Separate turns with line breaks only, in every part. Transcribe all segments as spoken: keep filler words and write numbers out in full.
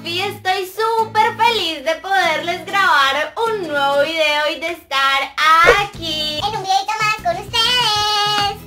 Sofi, estoy súper feliz de poderles grabar un nuevo video y de estar aquí
en un videito más con ustedes.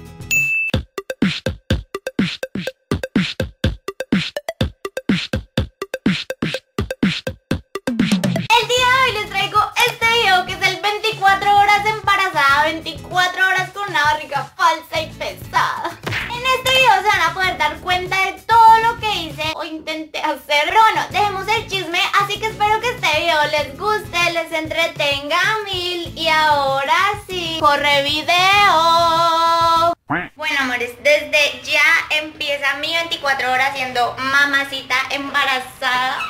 El día de hoy les traigo este video que es el veinticuatro horas embarazada, veinticuatro horas con una barriga falsa y pesada. En este video se van a poder dar cuenta de todo lo que hice o intenté hacer. Pero bueno, dejemos el chisme, así que espero que este video les guste, les entretenga mil. Y ahora sí, corre video. Bueno, amores, desde ya empieza mi veinticuatro horas siendo mamacita embarazada.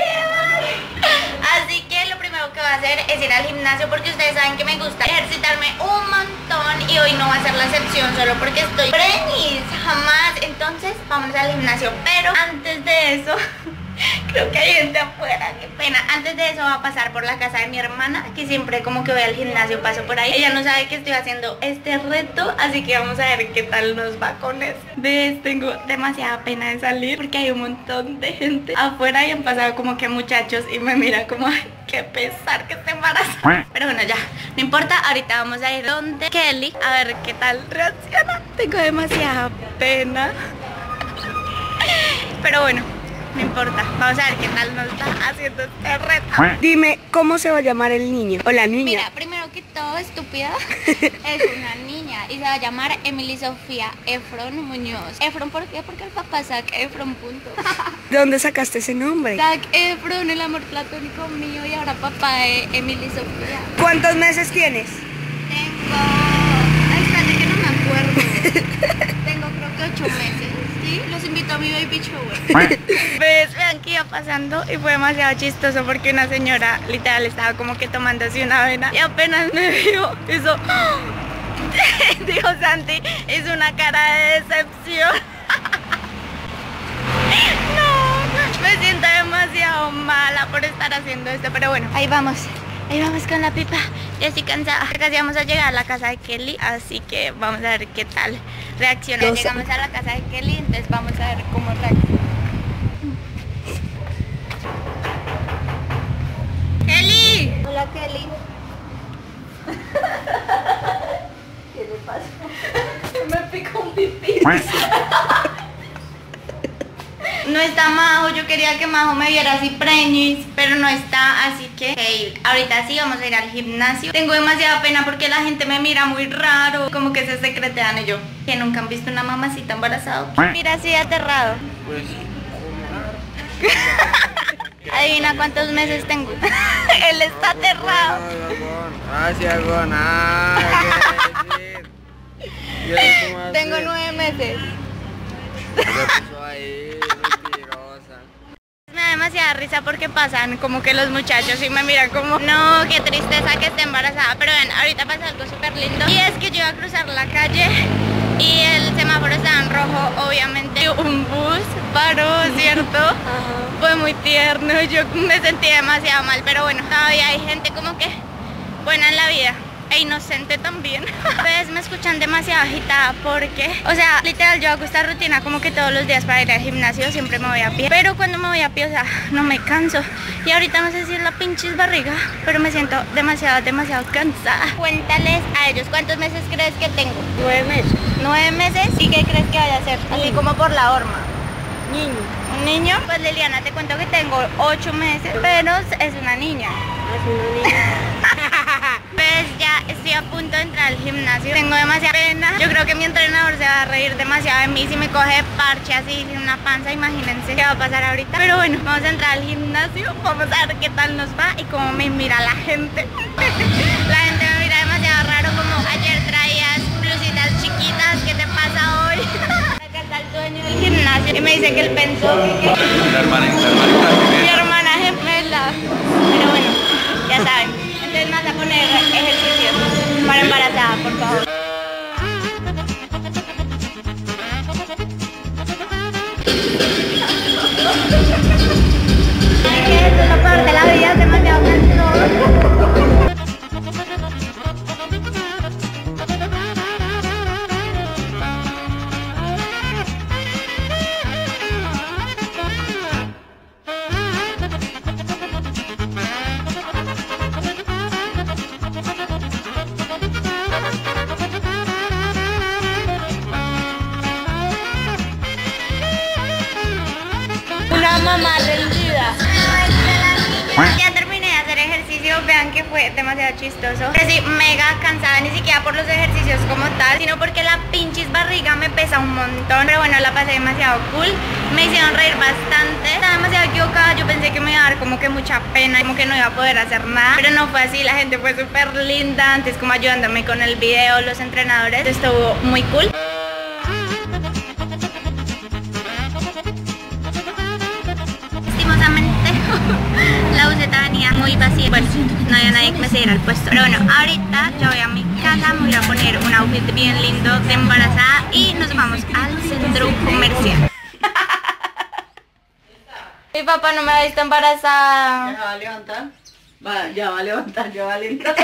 Así que lo primero que voy a hacer es ir al gimnasio porque ustedes saben que me gusta ejercitarme un montón y hoy no va a ser la excepción solo porque estoy preñis, jamás. Entonces vamos al gimnasio, pero antes de eso creo que hay gente afuera, qué pena. Antes de eso va a pasar por la casa de mi hermana, que siempre como que voy al gimnasio paso por ahí. Ella no sabe que estoy haciendo este reto, así que vamos a ver qué tal nos va con eso. ¿Ves? Tengo demasiada pena de salir porque hay un montón de gente afuera y han pasado como que muchachos y me miran como, ay, qué pesar que esté embarazada. Pero bueno, ya, no importa, ahorita vamos a ir donde Kelly a ver qué tal reacciona. Tengo demasiada pena. Pero bueno, no importa, vamos a ver qué tal nos está haciendo este reto.
Dime, ¿cómo se va a llamar el niño o la niña?
Mira, primero que todo, estúpida, es una niña y se va a llamar Emily Sofía Efron Muñoz. Efron, ¿por qué? Porque el papá Zac Efron, punto.
¿De dónde sacaste ese nombre?
Zac Efron, el amor platónico mío, y ahora papá de Emily Sofía.
¿Cuántos meses tienes?
Tengo... Ay, espérate que no me acuerdo. Tengo creo que ocho meses. Sí, los invito a mi baby shower. ¿Ves? Vean que iba pasando y fue demasiado chistoso porque una señora literal estaba como que tomándose una avena y apenas me vio, hizo... Dijo Santi, hizo una cara de decepción. No, me siento demasiado mala por estar haciendo esto, pero bueno, ahí vamos. Ahí vamos con la pipa, ya estoy cansada. Casi vamos a llegar a la casa de Kelly, así que vamos a ver qué tal reacciona. Ya llegamos a la casa de Kelly, entonces vamos a ver cómo reacciona. ¡Kelly! Hola, Kelly. ¿Qué le pasa? Me picó un pipí. No está Majo, yo quería que Majo me viera así preñis, pero no está, así que hey, ahorita sí vamos a ir al gimnasio. Tengo demasiada pena porque la gente me mira muy raro, como que se secretean y yo, que nunca han visto una mamacita embarazada. Mira así aterrado.
Pues,
Adivina cuántos meses tengo. Él está aterrado.
Gracias, Gon. Ah, ¿qué decir?
Tengo nueve meses.
¿Qué puso ahí? Mentirosa.
Me da demasiada risa porque pasan como que los muchachos y me miran como, no, qué tristeza que esté embarazada. Pero ven, ahorita pasa algo súper lindo. Y es que yo iba a cruzar la calle y el semáforo estaba en rojo, obviamente un bus paró, ¿cierto? Uh-huh. Fue muy tierno, yo me sentí demasiado mal, pero bueno, todavía hay gente como que buena en la vida. E inocente también. Ustedes me escuchan demasiado agitada porque, o sea, literal yo hago esta rutina como que todos los días para ir al gimnasio, siempre me voy a pie. Pero cuando me voy a pie, o sea, no me canso. Y ahorita no sé si es la pinches barriga, pero me siento demasiado, demasiado cansada. Cuéntales a ellos, ¿cuántos meses crees que tengo?
Nueve meses.
¿Nueve meses? ¿Y qué crees que vaya a ser? Así como por la horma.
Niño.
¿Un niño? Pues Liliana, te cuento que tengo ocho meses, pero es una niña.
Es una niña.
Pues ya estoy a punto de entrar al gimnasio. Tengo demasiada pena. Yo creo que mi entrenador se va a reír demasiado de mí si me coge parche así sin una panza. Imagínense qué va a pasar ahorita. Pero bueno, vamos a entrar al gimnasio. Vamos a ver qué tal nos va y cómo me mira la gente. La gente me mira demasiado raro, como ayer traías blusitas chiquitas. ¿Qué te pasa hoy? Acá está el dueño del gimnasio y me dice que él pensó que...
La hermana, la hermana.
Mi hermana gemela. Pero bueno, ya saben. Entonces me vas a poner ejercicios para embarazada, por favor. Ay, que esto es lo peor de la vida, es demasiado cansado. mamá rendida. Ya terminé de hacer ejercicio, vean que fue demasiado chistoso. Pero sí, mega cansada, ni siquiera por los ejercicios como tal, sino porque la pinches barriga me pesa un montón. Pero bueno, la pasé demasiado cool, me hicieron reír bastante. Estaba demasiado equivocada, yo pensé que me iba a dar como que mucha pena, como que no iba a poder hacer nada. Pero no fue así, la gente fue súper linda, antes como ayudándome con el video, los entrenadores, estuvo muy cool. La buseta venía muy vacía, bueno, no había nadie que me siguiera al puesto. Pero bueno, ahorita yo voy a mi casa, me voy a poner un outfit bien lindo de embarazada y nos vamos al centro comercial. Mi papá no me ha visto embarazada.
¿Ya va a levantar? Va, ya va a levantar, ya va a levantar.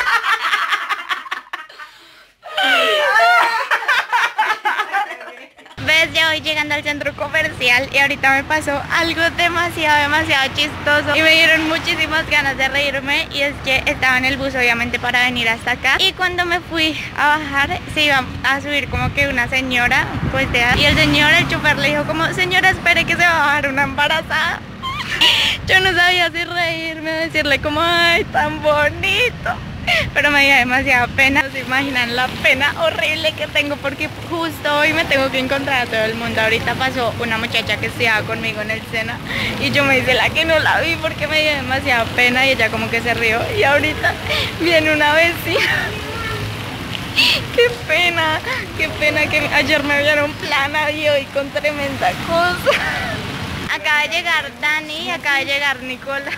¿Ves? Ya voy llegando al centro comercial y ahorita me pasó algo demasiado, demasiado chistoso y me dieron muchísimas ganas de reírme. Y es que estaba en el bus obviamente para venir hasta acá, y cuando me fui a bajar se iba a subir como que una señora pues de edad, y el señor, el chofer, le dijo como: señora, espere que se va a bajar una embarazada. Yo no sabía si reírme o decirle como: ay, tan bonito. Pero me dio demasiada pena. No se imaginan la pena horrible que tengo, porque justo hoy me tengo que encontrar a todo el mundo. Ahorita pasó una muchacha que estudiaba conmigo en el SENA y yo me hice la que no la vi porque me dio demasiada pena y ella como que se rió. Y ahorita viene una vecina. Qué pena, qué pena que ayer me vieron plana y hoy con tremenda cosa. Acaba de llegar Dani y acaba de llegar Nicolás.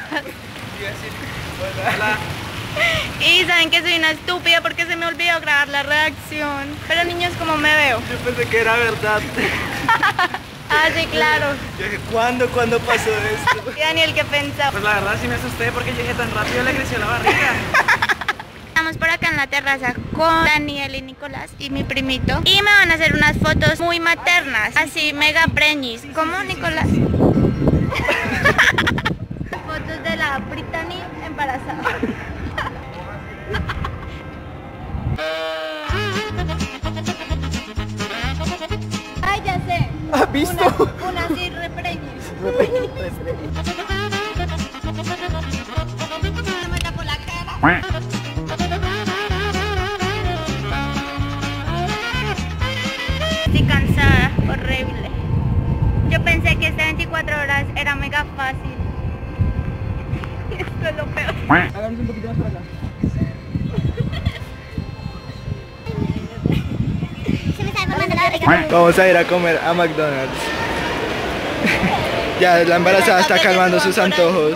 Hola.
Y saben que soy una estúpida porque se me olvidó grabar la reacción. Pero niños, ¿cómo me veo?
Yo pensé que era verdad.
Ah, sí, claro.
Yo dije, ¿cuándo? ¿Cuándo pasó esto?
¿Y Daniel qué pensaba?
Pues la verdad sí me asusté porque llegué tan rápido, le creció la barriga.
Estamos por acá en la terraza con Daniel y Nicolás y mi primito, y me van a hacer unas fotos muy maternas, así mega preñis. ¿Cómo, Nicolás? Fotos de la Brittany embarazada. Ay, ya sé.
¿Has visto?
Una, una así repreñis. Se me tapó la cara. Estoy cansada, horrible. Yo pensé que este veinticuatro horas era mega fácil. Esto es lo peor.
Hagamos un poquito más para acá.
Se me está formando la barriga.
Vamos a ir a comer a McDonald's. Ya la embarazada está calmando sus antojos.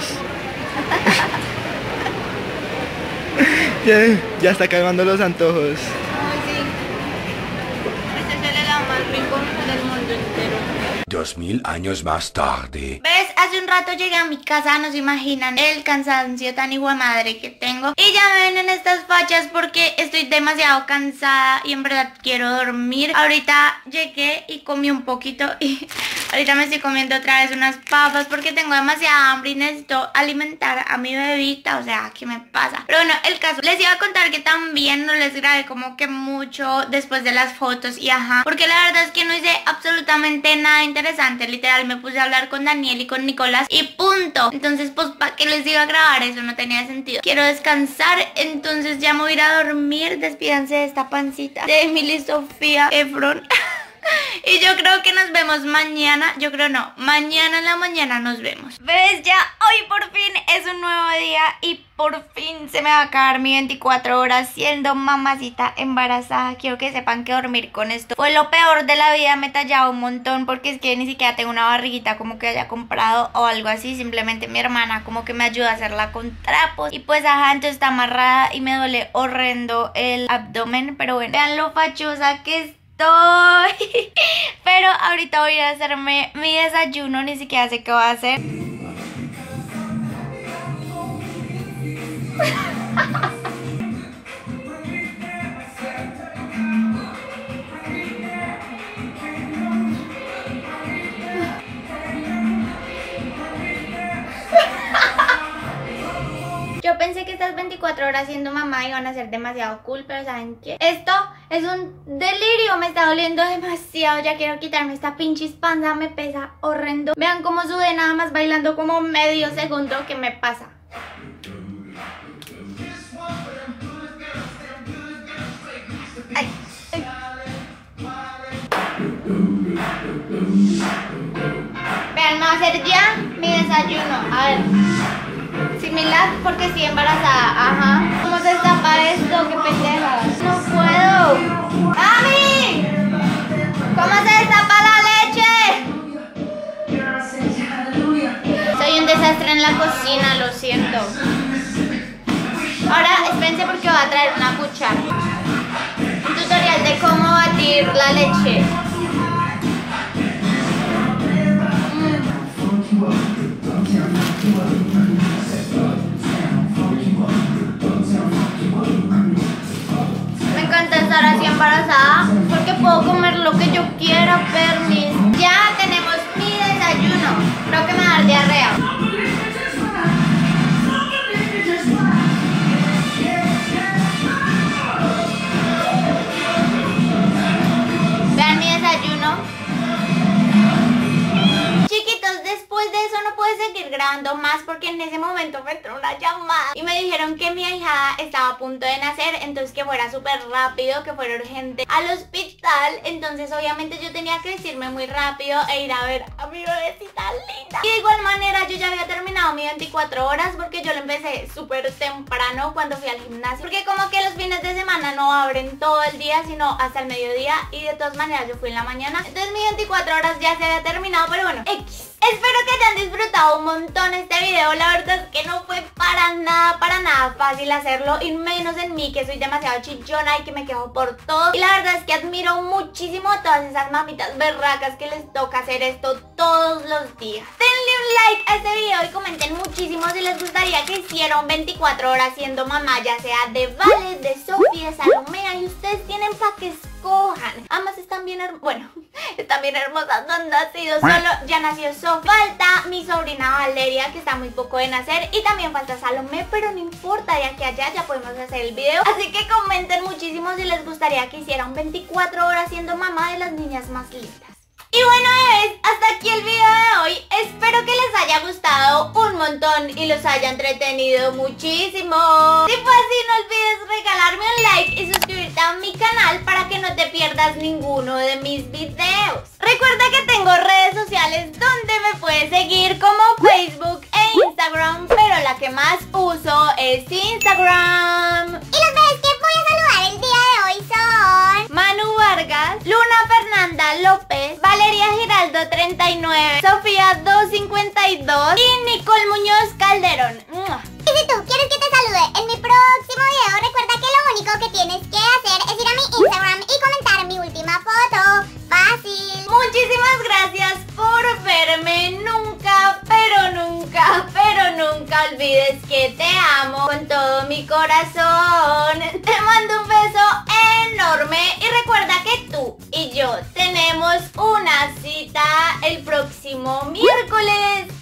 Ya, ya está calmando los antojos.
Ay, sí. Este es el helado más rico del mundo entero.
Dos mil años más tarde.
¿Ves? Hace un rato llegué a mi casa, no se imaginan el cansancio tan hijo de madre que tengo. Y ya me ven en estas fachas porque estoy demasiado cansada y en verdad quiero dormir. Ahorita llegué y comí un poquito y ahorita me estoy comiendo otra vez unas papas porque tengo demasiada hambre y necesito alimentar a mi bebita. O sea, ¿qué me pasa? Pero bueno, el caso, les iba a contar que también no les grabé como que mucho después de las fotos y ajá, porque la verdad es que no hice absolutamente nada interesante. Literal me puse a hablar con Daniel y con Nicolás y punto. Entonces pues ¿para qué les iba a grabar? Eso no tenía sentido. Quiero descansar, entonces ya me voy a ir a dormir. Despídanse de esta pancita de Emily Sofía Efron. Y yo creo que nos vemos mañana. Yo creo no, mañana en la mañana nos vemos. ¿Ves? Ya hoy por fin es un nuevo día y por fin se me va a acabar mi veinticuatro horas siendo mamacita embarazada. Quiero que sepan que dormir con esto fue lo peor de la vida. Me he tallado un montón porque es que ni siquiera tengo una barriguita como que haya comprado o algo así. Simplemente mi hermana como que me ayuda a hacerla con trapos. Y pues ajá, entonces está amarrada y me duele horrendo el abdomen. Pero bueno, vean lo fachosa que es. Estoy. Pero ahorita voy a ir a hacerme mi desayuno. Ni siquiera sé qué voy a hacer. Yo pensé que estas veinticuatro horas siendo mamá iban a ser demasiado cool, pero ¿saben qué? Esto Es un delirio, me está doliendo demasiado. Ya quiero quitarme esta pinche panza, me pesa horrendo. Vean cómo sudé nada más bailando como medio segundo. ¿Qué me pasa? Ay, ay. Vean, me voy a hacer ya mi desayuno. A ver. Similar porque estoy embarazada. Ajá. ¿Cómo se destapa esto? ¡Qué pendeja! ¡No puedo! ¡Mami! ¿Cómo se destapa la leche? Soy un desastre en la cocina, lo siento. Ahora, espérense porque voy a traer una cuchara. Un tutorial de cómo batir la leche. Me encanta estar así embarazada porque puedo comer lo que yo quiera, permis. Ya tenemos mi desayuno. Creo que me va a dar diarrea. Vean mi desayuno. Chiquitos, después de eso no pude seguir grabando más porque en ese momento me entró una llamada y me dijeron que mi ahijada estaba a punto de nacer, entonces que fuera súper rápido, que fuera urgente al hospital. Entonces obviamente yo tenía que vestirme muy rápido e ir a ver a mi bebecita linda. Y de igual manera yo ya había terminado mi veinticuatro horas porque yo lo empecé súper temprano cuando fui al gimnasio, porque como que los fines de semana no abren todo el día sino hasta el mediodía, y de todas maneras yo fui en la mañana. Entonces mi veinticuatro horas ya se había terminado, pero bueno, X. Espero que hayan disfrutado un montón este video. La verdad es que no fue para nada, para nada fácil hacerlo, y menos en mí, que soy demasiado chillona y que me quejo por todo. Y la verdad es que admiro muchísimo a todas esas mamitas berracas que les toca hacer esto todos los días. Denle un like a este video y comenten muchísimo si les gustaría que hiciera un veinticuatro horas siendo mamá, ya sea de Vale, de Sofía, de Salomea, y ustedes tienen para que escojan. Ambas están bien hermosas, bueno, están bien hermosas, no han nacido, solo ya nació Sofía. Falta mi sobrina Valeria, que está muy poco de nacer, y también falta Salomé, pero no importa, ya que allá ya podemos hacer el video. Así que comenten muchísimo si les gustaría que hiciera un veinticuatro horas siendo mamá de las niñas más lindas. Y bueno, bebés, hasta aquí el video de hoy. Espero que les haya gustado un montón y los haya entretenido muchísimo. Si fue así, no olvides regalarme un like y suscribirte a mi canal para que no te pierdas ninguno de mis videos. Recuerda que tengo redes sociales donde me puedes seguir como Facebook e Instagram, pero la que más uso es Instagram.
Y los bebés que voy a saludar el día de hoy son
Manu Vargas, Luna Fernanda López, Valeria Giraldo treinta y nueve, Sofía doscientos cincuenta y dos y Nicole Muñoz Calderón.
Y si tú quieres que te salude en mi próximo video, recuerda que lo único que tienes que hacer es ir a mi Instagram y comentar mi última foto. Fácil.
Muchísimas gracias por verme. Nunca, pero nunca, pero nunca olvides que te amo con todo mi corazón. Te mando un beso enorme y recuerda que tú y yo tenemos una cita el próximo miércoles.